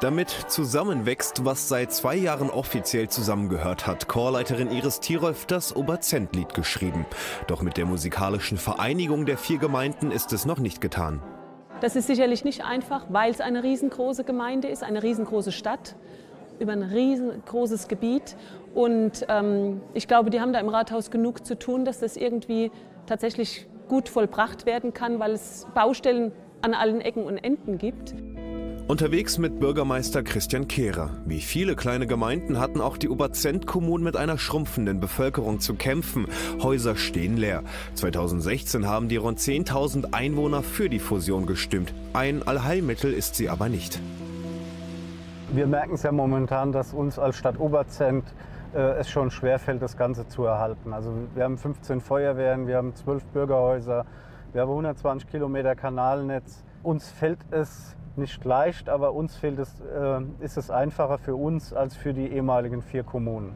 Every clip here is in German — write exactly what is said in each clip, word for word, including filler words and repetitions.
Damit zusammenwächst, was seit zwei Jahren offiziell zusammengehört, hat Chorleiterin Iris Thierolf das Oberzent-Lied geschrieben. Doch mit der musikalischen Vereinigung der vier Gemeinden ist es noch nicht getan. Das ist sicherlich nicht einfach, weil es eine riesengroße Gemeinde ist, eine riesengroße Stadt über ein riesengroßes Gebiet. Und ähm, ich glaube, die haben da im Rathaus genug zu tun, dass das irgendwie tatsächlich gut vollbracht werden kann, weil es Baustellen an allen Ecken und Enden gibt. Unterwegs mit Bürgermeister Christian Kehrer. Wie viele kleine Gemeinden hatten auch die Oberzent-Kommunen mit einer schrumpfenden Bevölkerung zu kämpfen. Häuser stehen leer. zweitausendsechzehn haben die rund zehntausend Einwohner für die Fusion gestimmt. Ein Allheilmittel ist sie aber nicht. Wir merken es ja momentan, dass uns als Stadt Oberzent äh, es schon schwerfällt, das Ganze zu erhalten. Also wir haben fünfzehn Feuerwehren, wir haben zwölf Bürgerhäuser, wir haben hundertzwanzig Kilometer Kanalnetz. Uns fällt es nicht leicht, aber uns fehlt es, äh, ist es einfacher für uns als für die ehemaligen vier Kommunen.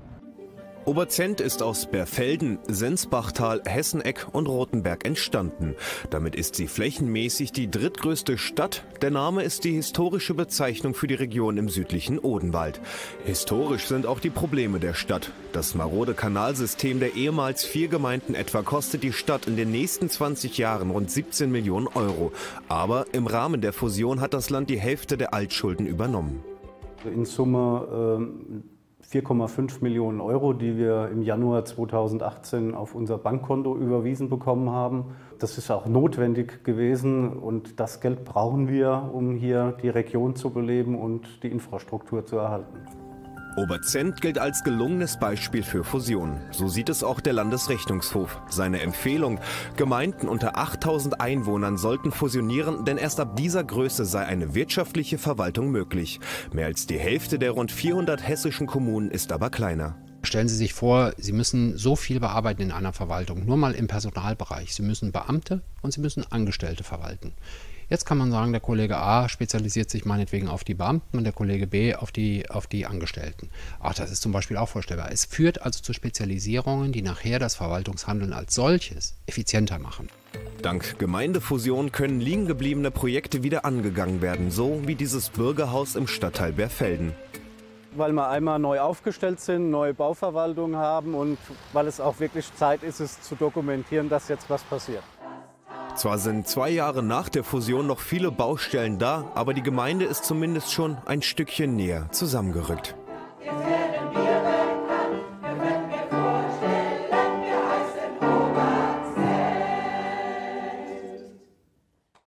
Oberzent ist aus Berfelden, Sensbachtal, Hesseneck und Rothenberg entstanden. Damit ist sie flächenmäßig die drittgrößte Stadt. Der Name ist die historische Bezeichnung für die Region im südlichen Odenwald. Historisch sind auch die Probleme der Stadt. Das marode Kanalsystem der ehemals vier Gemeinden etwa kostet die Stadt in den nächsten zwanzig Jahren rund siebzehn Millionen Euro. Aber im Rahmen der Fusion hat das Land die Hälfte der Altschulden übernommen. In Summe ähm vier Komma fünf Millionen Euro, die wir im Januar zweitausendachtzehn auf unser Bankkonto überwiesen bekommen haben. Das ist auch notwendig gewesen und das Geld brauchen wir, um hier die Region zu beleben und die Infrastruktur zu erhalten. Oberzent gilt als gelungenes Beispiel für Fusionen. So sieht es auch der Landesrechnungshof. Seine Empfehlung: Gemeinden unter achttausend Einwohnern sollten fusionieren, denn erst ab dieser Größe sei eine wirtschaftliche Verwaltung möglich. Mehr als die Hälfte der rund vierhundert hessischen Kommunen ist aber kleiner. Stellen Sie sich vor, Sie müssen so viel bearbeiten in einer Verwaltung, nur mal im Personalbereich. Sie müssen Beamte und Sie müssen Angestellte verwalten. Jetzt kann man sagen, der Kollege A spezialisiert sich meinetwegen auf die Beamten und der Kollege B auf die, auf die Angestellten. Ach, das ist zum Beispiel auch vorstellbar. Es führt also zu Spezialisierungen, die nachher das Verwaltungshandeln als solches effizienter machen. Dank Gemeindefusion können liegen gebliebene Projekte wieder angegangen werden, so wie dieses Bürgerhaus im Stadtteil Berfelden. Weil wir einmal neu aufgestellt sind, neue Bauverwaltung haben und weil es auch wirklich Zeit ist, es zu dokumentieren, dass jetzt was passiert. Zwar sind zwei Jahre nach der Fusion noch viele Baustellen da, aber die Gemeinde ist zumindest schon ein Stückchen näher zusammengerückt.